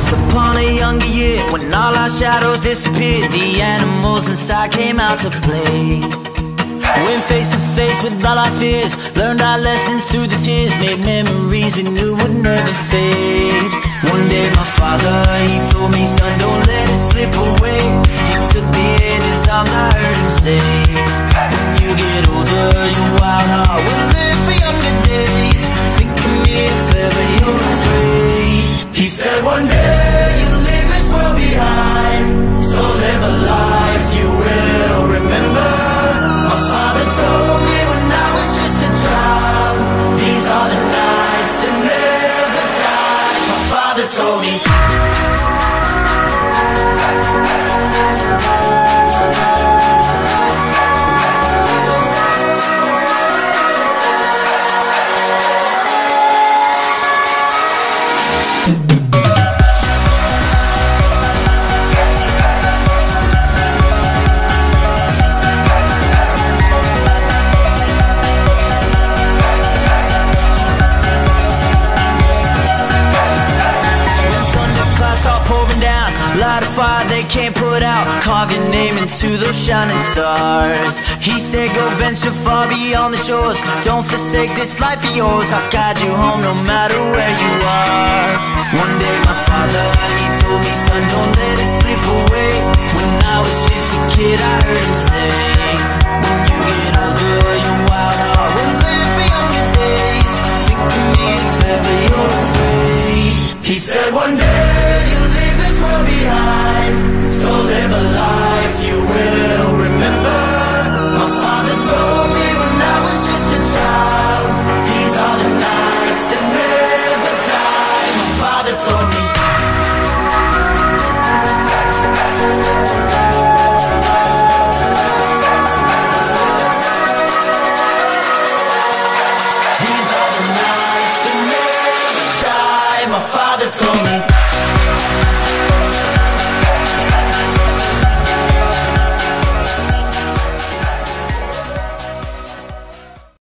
Once upon a younger year, when all our shadows disappeared, the animals inside came out to play. Went face to face with all our fears, learned our lessons through the tears, made memories we knew would never fade. One day my father, he told me, son, don't let it slip away. He took me in his arms, I heard him say, when you get older, your wild heart will live for younger days. Think of me if ever you're afraid. He said one day you'll leave this world behind, so live a life you will remember. My father told me when I was just a child, these are the nights that never die. My father told me. Light a fire they can't put out, carve your name into those shining stars. He said go venture far beyond the shores, don't forsake this life of yours. I'll guide you home no matter where you are. One day my father, he told me, son, don't let it slip away. When I was just a kid I heard him say, when you get older your wild heart will live for younger days. Think of me if ever you're afraid. He said one day you'll leave this world behind, so live a life you will remember. My father told me when I was just a child, these are the nights that never die. My father told me.